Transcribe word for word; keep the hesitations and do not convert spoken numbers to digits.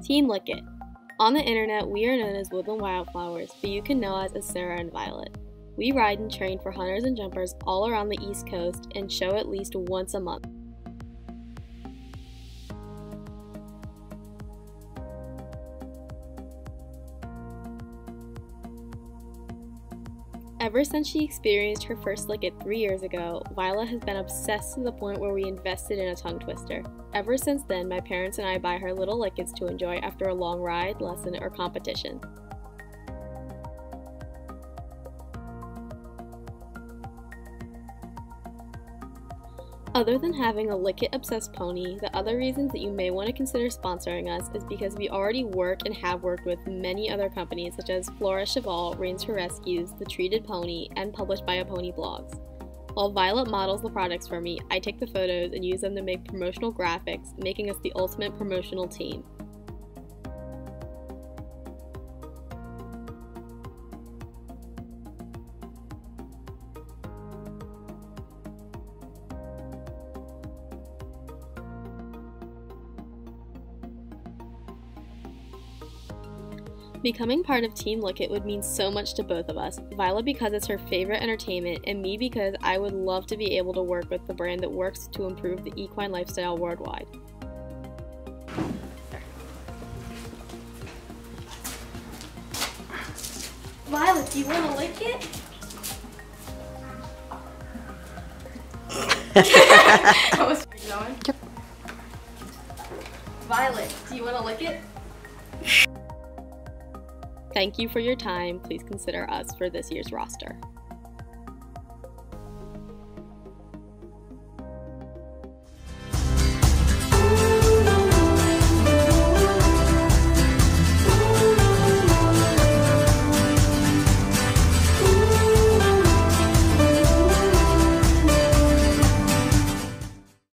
Team Likit. On the internet, we are known as Woodland Wildflowers, but you can know us as Sara and Violet. We ride and train for hunters and jumpers all around the East Coast and show at least once a month. Ever since she experienced her first Likit three years ago, Violet has been obsessed to the point where we invested in a tongue twister. Ever since then, my parents and I buy her little Likits to enjoy after a long ride, lesson, or competition. Other than having a Likit-obsessed pony, the other reasons that you may want to consider sponsoring us is because we already work and have worked with many other companies such as Flora Cheval, Rains for Rescues, The Treated Pony, and Published by a Pony blogs. While Violet models the products for me, I take the photos and use them to make promotional graphics, making us the ultimate promotional team. Becoming part of Team Likit would mean so much to both of us, Violet because it's her favorite entertainment, and me because I would love to be able to work with the brand that works to improve the equine lifestyle worldwide. Violet, do you want to lick it? That was going. Yep. Violet, do you want to lick it? Thank you for your time. Please consider us for this year's roster.